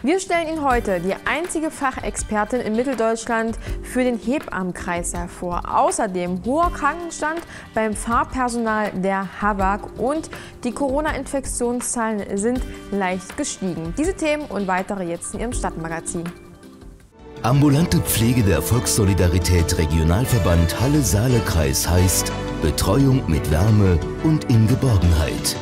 Wir stellen Ihnen heute die einzige Fachexpertin in Mitteldeutschland für den Hebammenkreißsaal vor. Außerdem hoher Krankenstand beim Fahrpersonal der HABAG und die Corona-Infektionszahlen sind leicht gestiegen. Diese Themen und weitere jetzt in Ihrem Stadtmagazin. Ambulante Pflege der Volkssolidarität Regionalverband Halle-Saale-Kreis heißt Betreuung mit Wärme und in Geborgenheit.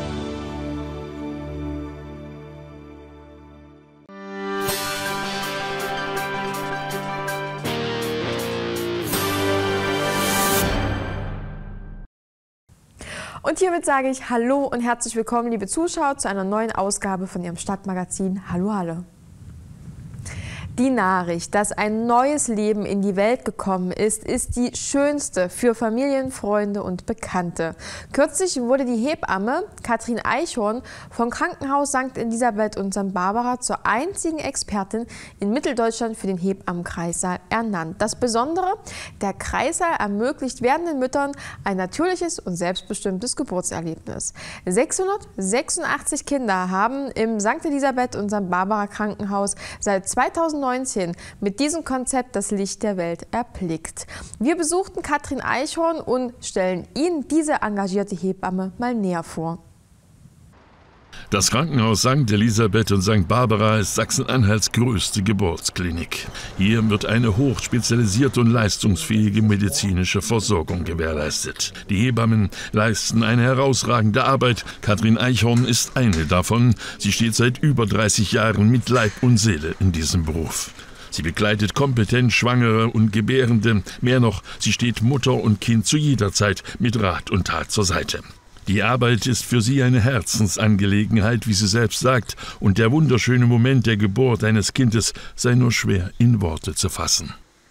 Und hiermit sage ich Hallo und herzlich willkommen, liebe Zuschauer, zu einer neuen Ausgabe von Ihrem Stadtmagazin Hallo Halle. Die Nachricht, dass ein neues Leben in die Welt gekommen ist die schönste für Familien, Freunde und Bekannte. Kürzlich wurde die Hebamme Katrin Eichhorn vom Krankenhaus St. Elisabeth und St. Barbara zur einzigen Expertin in Mitteldeutschland für den Hebammenkreissaal ernannt. Das Besondere, der Kreissaal ermöglicht werdenden Müttern ein natürliches und selbstbestimmtes Geburtserlebnis. 686 Kinder haben im St. Elisabeth und St. Barbara Krankenhaus seit 2019 mit diesem Konzept das Licht der Welt erblickt. Wir besuchten Katrin Eichhorn und stellen Ihnen diese engagierte Hebamme mal näher vor. Das Krankenhaus St. Elisabeth und St. Barbara ist Sachsen-Anhalts größte Geburtsklinik. Hier wird eine hochspezialisierte und leistungsfähige medizinische Versorgung gewährleistet. Die Hebammen leisten eine herausragende Arbeit. Katrin Eichhorn ist eine davon. Sie steht seit über 30 Jahren mit Leib und Seele in diesem Beruf. Sie begleitet kompetent Schwangere und Gebärende. Mehr noch, sie steht Mutter und Kind zu jeder Zeit mit Rat und Tat zur Seite. Die Arbeit ist für sie eine Herzensangelegenheit, wie sie selbst sagt, und der wunderschöne Moment der Geburt eines Kindes sei nur schwer in Worte zu fassen.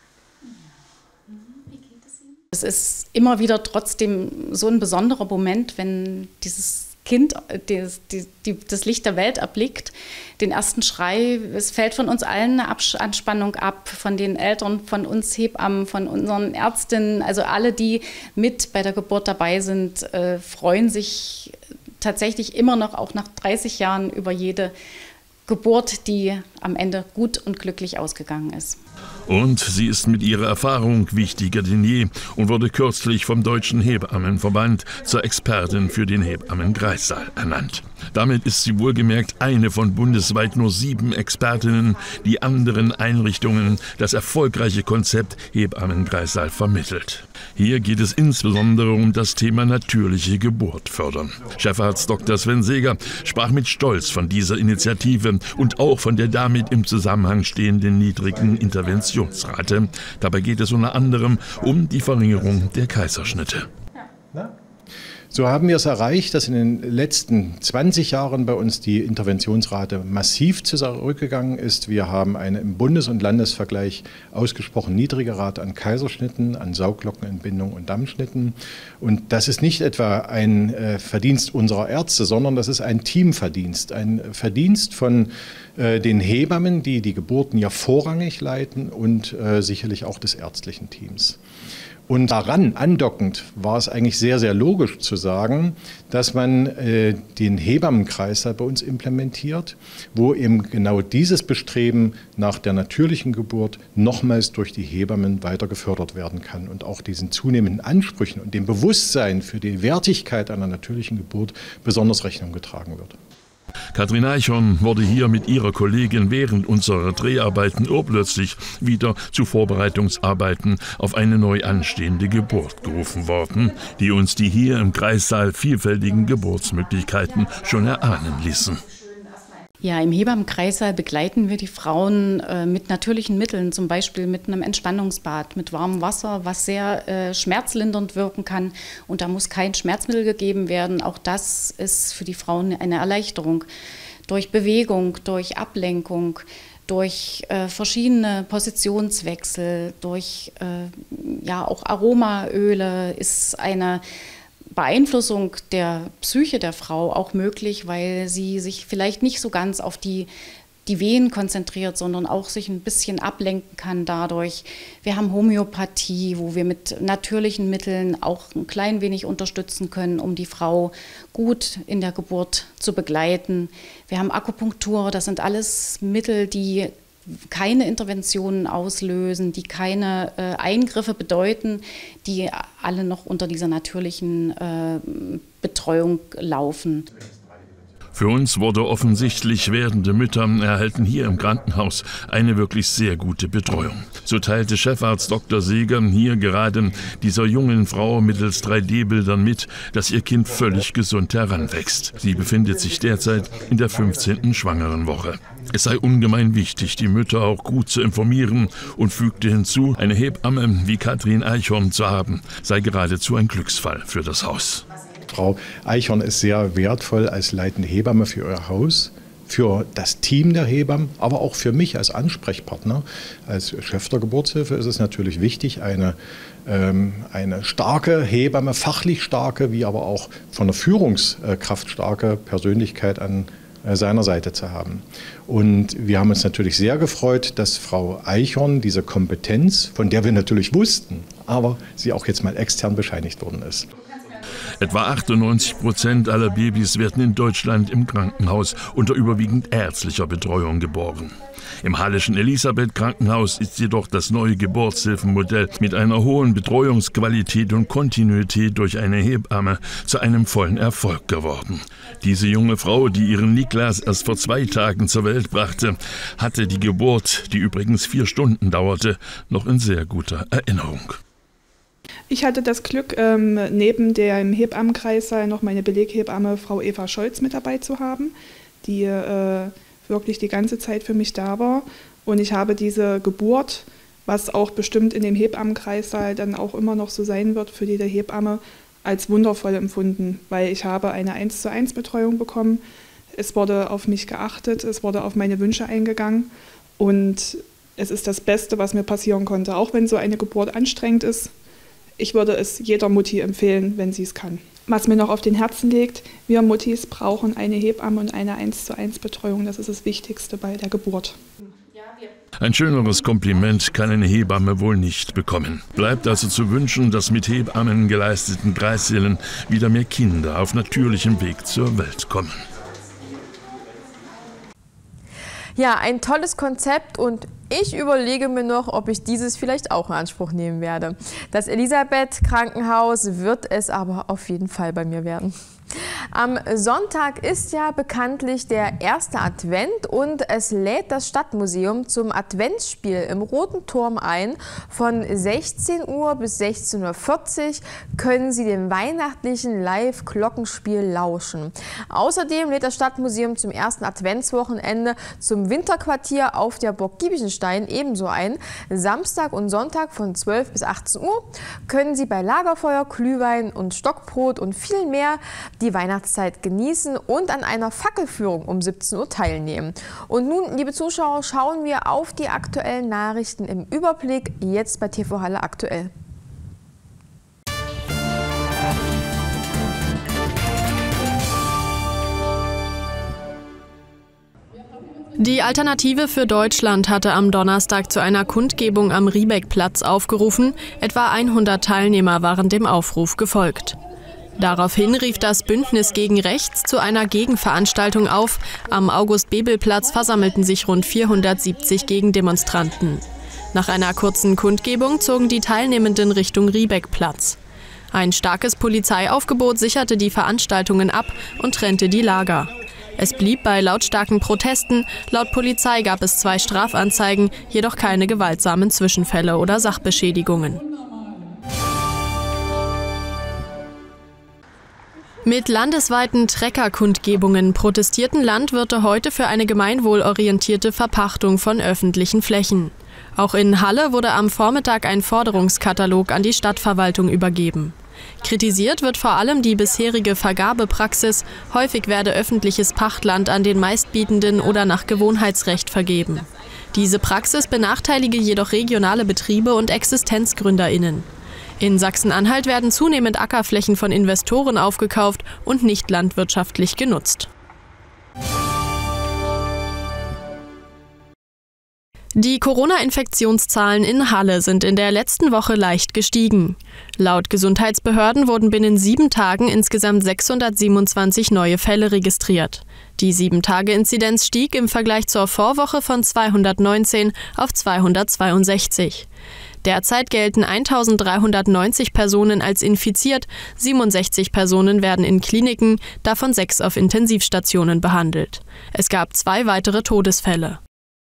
Es ist immer wieder trotzdem so ein besonderer Moment, wenn dieses Kind das Licht der Welt erblickt, den ersten Schrei. Es fällt von uns allen eine Anspannung ab, von den Eltern, von uns Hebammen, von unseren Ärztinnen. Also alle, die mit bei der Geburt dabei sind, freuen sich tatsächlich immer noch, auch nach 30 Jahren, über jede Geburt, die am Ende gut und glücklich ausgegangen ist. Und sie ist mit ihrer Erfahrung wichtiger denn je und wurde kürzlich vom Deutschen Hebammenverband zur Expertin für den Hebammenkreissaal ernannt. Damit ist sie wohlgemerkt eine von bundesweit nur 7 Expertinnen, die anderen Einrichtungen das erfolgreiche Konzept Hebammenkreissaal vermittelt. Hier geht es insbesondere um das Thema natürliche Geburt fördern. Chefarzt Dr. Sven Seeger sprach mit Stolz von dieser Initiative und auch von der damit im Zusammenhang stehenden niedrigen Interventionsrate. Dabei geht es unter anderem um die Verringerung der Kaiserschnitte. So haben wir es erreicht, dass in den letzten 20 Jahren bei uns die Interventionsrate massiv zurückgegangen ist. Wir haben eine im Bundes- und Landesvergleich ausgesprochen niedrige Rate an Kaiserschnitten, an Sauglockenentbindung und Dammschnitten. Und das ist nicht etwa ein Verdienst unserer Ärzte, sondern das ist ein Teamverdienst. Ein Verdienst von den Hebammen, die die Geburten ja vorrangig leiten, und sicherlich auch des ärztlichen Teams. Und daran andockend war es eigentlich sehr, sehr logisch zu sagen, dass man den Hebammenkreissaal bei uns implementiert, wo eben genau dieses Bestreben nach der natürlichen Geburt nochmals durch die Hebammen weiter gefördert werden kann und auch diesen zunehmenden Ansprüchen und dem Bewusstsein für die Wertigkeit einer natürlichen Geburt besonders Rechnung getragen wird. Katrin Eichhorn wurde hier mit ihrer Kollegin während unserer Dreharbeiten urplötzlich wieder zu Vorbereitungsarbeiten auf eine neu anstehende Geburt gerufen worden, die uns die hier im Kreissaal vielfältigen Geburtsmöglichkeiten schon erahnen ließen. Ja, im Hebammenkreissaal begleiten wir die Frauen mit natürlichen Mitteln, zum Beispiel mit einem Entspannungsbad, mit warmem Wasser, was sehr schmerzlindernd wirken kann. Und da muss kein Schmerzmittel gegeben werden. Auch das ist für die Frauen eine Erleichterung. Durch Bewegung, durch Ablenkung, durch verschiedene Positionswechsel, durch auch Aromaöle ist eine Beeinflussung der Psyche der Frau auch möglich, weil sie sich vielleicht nicht so ganz auf die die Wehen konzentriert, sondern auch sich ein bisschen ablenken kann dadurch. Wir haben Homöopathie, wo wir mit natürlichen Mitteln auch ein klein wenig unterstützen können, um die Frau gut in der Geburt zu begleiten. Wir haben Akupunktur, das sind alles Mittel, die keine Interventionen auslösen, die keine Eingriffe bedeuten, die alle noch unter dieser natürlichen Betreuung laufen. Für uns wurde offensichtlich, werdende Mütter erhalten hier im Krankenhaus eine wirklich sehr gute Betreuung. So teilte Chefarzt Dr. Seeger hier gerade dieser jungen Frau mittels 3D-Bildern mit, dass ihr Kind völlig gesund heranwächst. Sie befindet sich derzeit in der 15. Schwangerenwoche. Es sei ungemein wichtig, die Mütter auch gut zu informieren und fügte hinzu, eine Hebamme wie Katrin Eichhorn zu haben, sei geradezu ein Glücksfall für das Haus. Frau Eichhorn ist sehr wertvoll als leitende Hebamme für ihr Haus, für das Team der Hebammen, aber auch für mich als Ansprechpartner. Als Chef der Geburtshilfe ist es natürlich wichtig, eine starke Hebamme, fachlich starke, wie aber auch von der Führungskraft starke Persönlichkeit an seiner Seite zu haben. Und wir haben uns natürlich sehr gefreut, dass Frau Eichhorn diese Kompetenz, von der wir natürlich wussten, aber sie auch jetzt mal extern bescheinigt worden ist. Etwa 98% aller Babys werden in Deutschland im Krankenhaus unter überwiegend ärztlicher Betreuung geboren. Im Halleschen Elisabeth-Krankenhaus ist jedoch das neue Geburtshilfenmodell mit einer hohen Betreuungsqualität und Kontinuität durch eine Hebamme zu einem vollen Erfolg geworden. Diese junge Frau, die ihren Niklas erst vor 2 Tagen zur Welt brachte, hatte die Geburt, die übrigens 4 Stunden dauerte, noch in sehr guter Erinnerung. Ich hatte das Glück, neben dem Hebammenkreissaal noch meine Beleghebamme Frau Eva Scholz mit dabei zu haben, die wirklich die ganze Zeit für mich da war. Und ich habe diese Geburt, was auch bestimmt in dem Hebammenkreissaal dann auch immer noch so sein wird für jede Hebamme, als wundervoll empfunden, weil ich habe eine 1:1 Betreuung bekommen. Es wurde auf mich geachtet, es wurde auf meine Wünsche eingegangen und es ist das Beste, was mir passieren konnte, auch wenn so eine Geburt anstrengend ist. Ich würde es jeder Mutti empfehlen, wenn sie es kann. Was mir noch auf den Herzen liegt, wir Muttis brauchen eine Hebamme und eine 1:1 Betreuung. Das ist das Wichtigste bei der Geburt. Ein schöneres Kompliment kann eine Hebamme wohl nicht bekommen. Bleibt also zu wünschen, dass mit Hebammen geleisteten Kreissälen wieder mehr Kinder auf natürlichem Weg zur Welt kommen. Ja, ein tolles Konzept und ich überlege mir noch, ob ich dieses vielleicht auch in Anspruch nehmen werde. Das Elisabeth-Krankenhaus wird es aber auf jeden Fall bei mir werden. Am Sonntag ist ja bekanntlich der erste Advent und es lädt das Stadtmuseum zum Adventsspiel im Roten Turm ein. Von 16 Uhr bis 16:40 Uhr können Sie dem weihnachtlichen Live-Glockenspiel lauschen. Außerdem lädt das Stadtmuseum zum ersten Adventswochenende zum Winterquartier auf der Burg Giebichenstein ebenso ein. Samstag und Sonntag von 12 bis 18 Uhr können Sie bei Lagerfeuer, Glühwein und Stockbrot und viel mehr die Weihnachtszeit genießen und an einer Fackelführung um 17 Uhr teilnehmen. Und nun, liebe Zuschauer, schauen wir auf die aktuellen Nachrichten im Überblick, jetzt bei TV Halle aktuell. Die Alternative für Deutschland hatte am Donnerstag zu einer Kundgebung am Riebeckplatz aufgerufen. Etwa 100 Teilnehmer waren dem Aufruf gefolgt. Daraufhin rief das Bündnis gegen Rechts zu einer Gegenveranstaltung auf. Am August-Bebel-Platz versammelten sich rund 470 Gegendemonstranten. Nach einer kurzen Kundgebung zogen die Teilnehmenden Richtung Riebeckplatz. Ein starkes Polizeiaufgebot sicherte die Veranstaltungen ab und trennte die Lager. Es blieb bei lautstarken Protesten. Laut Polizei gab es 2 Strafanzeigen, jedoch keine gewaltsamen Zwischenfälle oder Sachbeschädigungen. Mit landesweiten Treckerkundgebungen protestierten Landwirte heute für eine gemeinwohlorientierte Verpachtung von öffentlichen Flächen. Auch in Halle wurde am Vormittag ein Forderungskatalog an die Stadtverwaltung übergeben. Kritisiert wird vor allem die bisherige Vergabepraxis. Häufig werde öffentliches Pachtland an den Meistbietenden oder nach Gewohnheitsrecht vergeben. Diese Praxis benachteilige jedoch regionale Betriebe und ExistenzgründerInnen. In Sachsen-Anhalt werden zunehmend Ackerflächen von Investoren aufgekauft und nicht landwirtschaftlich genutzt. Die Corona-Infektionszahlen in Halle sind in der letzten Woche leicht gestiegen. Laut Gesundheitsbehörden wurden binnen 7 Tagen insgesamt 627 neue Fälle registriert. Die 7-Tage-Inzidenz stieg im Vergleich zur Vorwoche von 219 auf 262. Derzeit gelten 1.390 Personen als infiziert, 67 Personen werden in Kliniken, davon 6 auf Intensivstationen behandelt. Es gab 2 weitere Todesfälle.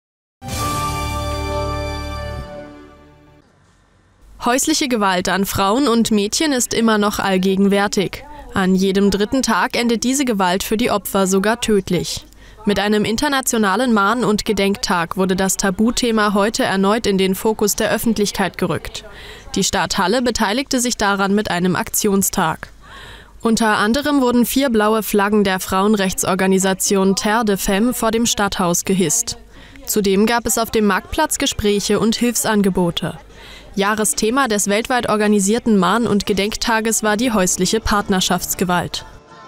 Häusliche Gewalt an Frauen und Mädchen ist immer noch allgegenwärtig. An jedem 3. Tag endet diese Gewalt für die Opfer sogar tödlich. Mit einem internationalen Mahn- und Gedenktag wurde das Tabuthema heute erneut in den Fokus der Öffentlichkeit gerückt. Die Stadt Halle beteiligte sich daran mit einem Aktionstag. Unter anderem wurden 4 blaue Flaggen der Frauenrechtsorganisation Terre de Femmes vor dem Stadthaus gehisst. Zudem gab es auf dem Marktplatz Gespräche und Hilfsangebote. Jahresthema des weltweit organisierten Mahn- und Gedenktages war die häusliche Partnerschaftsgewalt.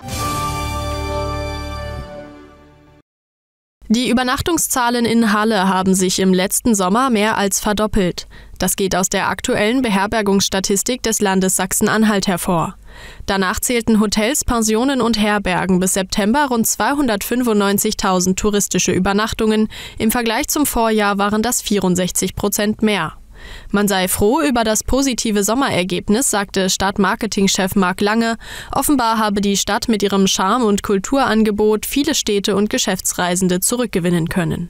Die Übernachtungszahlen in Halle haben sich im letzten Sommer mehr als verdoppelt. Das geht aus der aktuellen Beherbergungsstatistik des Landes Sachsen-Anhalt hervor. Danach zählten Hotels, Pensionen und Herbergen bis September rund 295.000 touristische Übernachtungen. Im Vergleich zum Vorjahr waren das 64% mehr. Man sei froh über das positive Sommerergebnis, sagte Stadtmarketingchef Marc Lange. Offenbar habe die Stadt mit ihrem Charme- und Kulturangebot viele Städte und Geschäftsreisende zurückgewinnen können.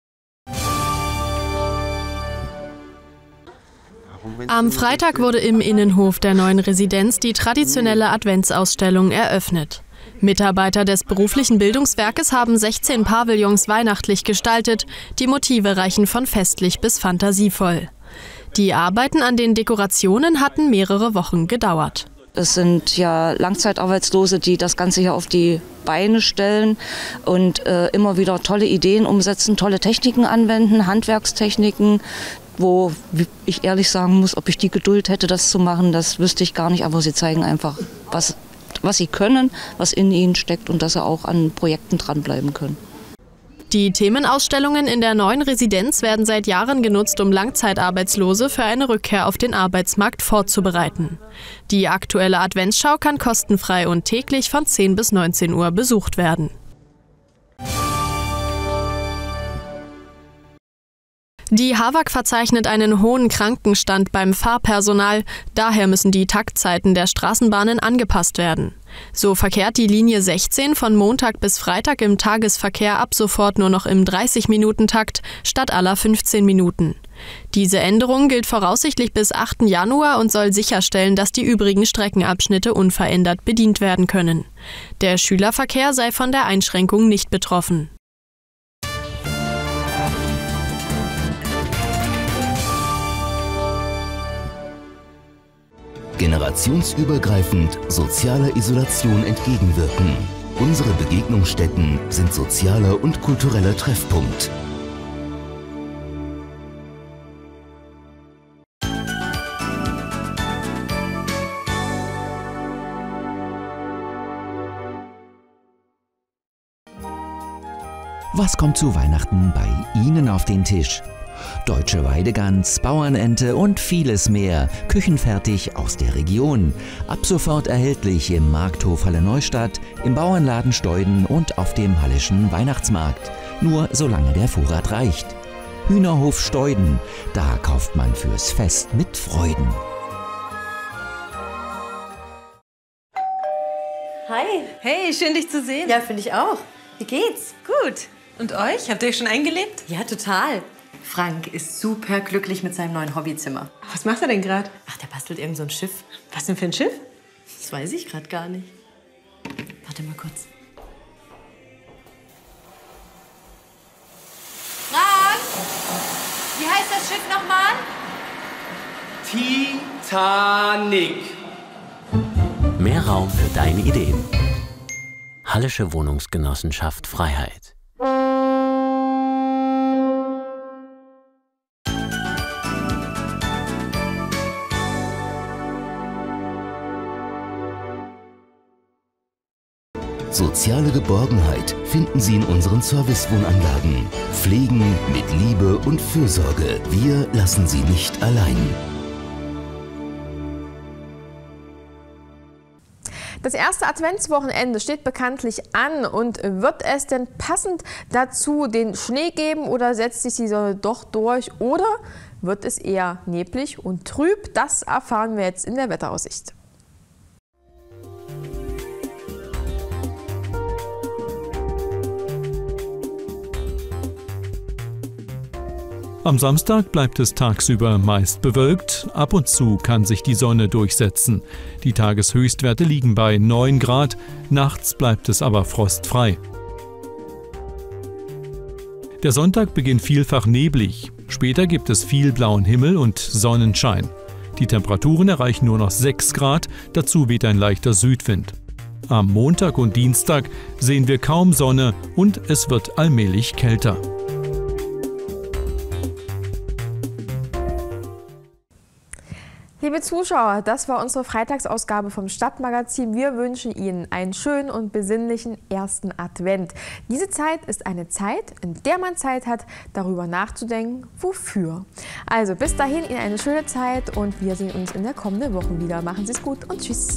Am Freitag wurde im Innenhof der neuen Residenz die traditionelle Adventsausstellung eröffnet. Mitarbeiter des beruflichen Bildungswerkes haben 16 Pavillons weihnachtlich gestaltet. Die Motive reichen von festlich bis fantasievoll. Die Arbeiten an den Dekorationen hatten mehrere Wochen gedauert. Es sind ja Langzeitarbeitslose, die das Ganze hier auf die Beine stellen und immer wieder tolle Ideen umsetzen, tolle Techniken anwenden, Handwerkstechniken, wo ich ehrlich sagen muss, ob ich die Geduld hätte, das zu machen, das wüsste ich gar nicht. Aber sie zeigen einfach, was sie können, was in ihnen steckt und dass sie auch an Projekten dranbleiben können. Die Themenausstellungen in der neuen Residenz werden seit Jahren genutzt, um Langzeitarbeitslose für eine Rückkehr auf den Arbeitsmarkt vorzubereiten. Die aktuelle Adventsschau kann kostenfrei und täglich von 10 bis 19 Uhr besucht werden. Die HAWAG verzeichnet einen hohen Krankenstand beim Fahrpersonal. Daher müssen die Taktzeiten der Straßenbahnen angepasst werden. So verkehrt die Linie 16 von Montag bis Freitag im Tagesverkehr ab sofort nur noch im 30-Minuten-Takt statt aller 15 Minuten. Diese Änderung gilt voraussichtlich bis 8. Januar und soll sicherstellen, dass die übrigen Streckenabschnitte unverändert bedient werden können. Der Schülerverkehr sei von der Einschränkung nicht betroffen. Generationsübergreifend sozialer Isolation entgegenwirken. Unsere Begegnungsstätten sind sozialer und kultureller Treffpunkt. Was kommt zu Weihnachten bei Ihnen auf den Tisch? Deutsche Weidegans, Bauernente und vieles mehr, küchenfertig aus der Region. Ab sofort erhältlich im Markthof Halle Neustadt, im Bauernladen Steuden und auf dem Hallischen Weihnachtsmarkt. Nur solange der Vorrat reicht. Hühnerhof Steuden, da kauft man fürs Fest mit Freuden. Hi. Hey, schön dich zu sehen. Ja, finde ich auch. Wie geht's? Gut. Und euch? Habt ihr euch schon eingelebt? Ja, total. Frank ist super glücklich mit seinem neuen Hobbyzimmer. Was macht er denn gerade? Ach, der bastelt irgend so ein Schiff. Was denn für ein Schiff? Das weiß ich gerade gar nicht. Warte mal kurz. Frank! Wie heißt das Schiff nochmal? Titanic. Mehr Raum für deine Ideen. Hallische Wohnungsgenossenschaft Freiheit. Soziale Geborgenheit finden Sie in unseren Servicewohnanlagen. Pflegen mit Liebe und Fürsorge. Wir lassen Sie nicht allein. Das erste Adventswochenende steht bekanntlich an und wird es denn passend dazu den Schnee geben oder setzt sich die Sonne doch durch oder wird es eher neblig und trüb? Das erfahren wir jetzt in der Wetteraussicht. Am Samstag bleibt es tagsüber meist bewölkt, ab und zu kann sich die Sonne durchsetzen. Die Tageshöchstwerte liegen bei 9 Grad, nachts bleibt es aber frostfrei. Der Sonntag beginnt vielfach neblig, später gibt es viel blauen Himmel und Sonnenschein. Die Temperaturen erreichen nur noch 6 Grad, dazu weht ein leichter Südwind. Am Montag und Dienstag sehen wir kaum Sonne und es wird allmählich kälter. Liebe Zuschauer, das war unsere Freitagsausgabe vom Stadtmagazin. Wir wünschen Ihnen einen schönen und besinnlichen ersten Advent. Diese Zeit ist eine Zeit, in der man Zeit hat, darüber nachzudenken, wofür. Also bis dahin Ihnen eine schöne Zeit und wir sehen uns in der kommenden Woche wieder. Machen Sie es gut und tschüss.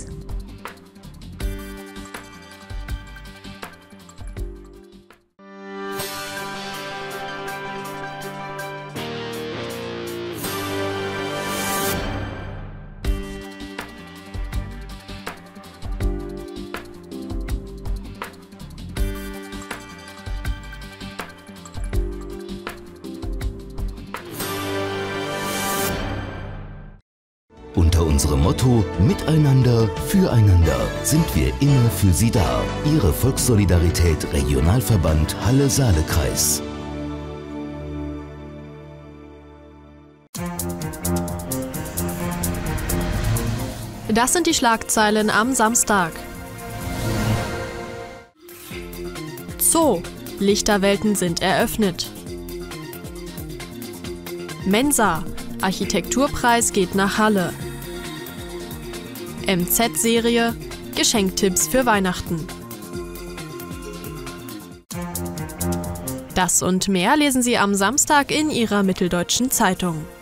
Unter unserem Motto Miteinander, füreinander sind wir immer für Sie da. Ihre Volkssolidarität Regionalverband Halle-Saale-Kreis. Das sind die Schlagzeilen am Samstag. Zoo. Lichterwelten sind eröffnet. Mensa. Architekturpreis geht nach Halle. MZ-Serie. Geschenktipps für Weihnachten. Das und mehr lesen Sie am Samstag in Ihrer Mitteldeutschen Zeitung.